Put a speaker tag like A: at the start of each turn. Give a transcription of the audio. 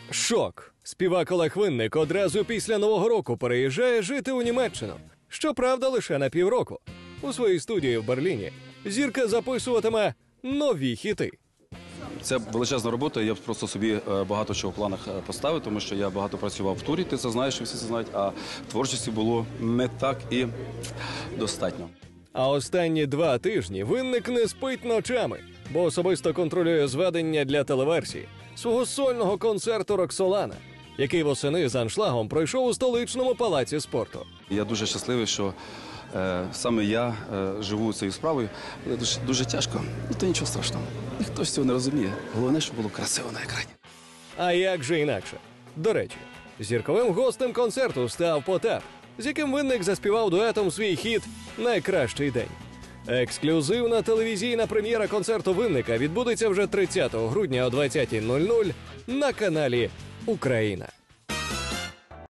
A: Шок. Співак Олег Винник одразу після Нового року переїжджає жити у Німеччину. Щоправда, лише на півроку. У своїй студії в Берліні зірка записуватиме нові хіти.
B: Це величезна робота, я просто собі багато чого в планах поставив, тому що я багато працював в турі, ти це знаєш, і всі це знають, а творчості було не так і достатньо.
A: А останні 2 тижні Винник не спить ночами, бо особисто контролює зведення для телеверсії свого сольного концерту «Роксолана», який восени з аншлагом пройшов у столичному палаці спорту.
B: Я дуже щасливий, що саме я живу цією справою, але дуже тяжко, то нічого страшного. Ніхто з цього не розуміє. Головне, щоб було красиво на екрані.
A: А як же інакше? До речі, зірковим гостем концерту став Потап, з яким Винник заспівав дуетом свій хіт «Найкращий день». Ексклюзивна телевізійна прем'єра концерту Винника відбудеться вже 30 грудня о 20:00 на каналі «Україна».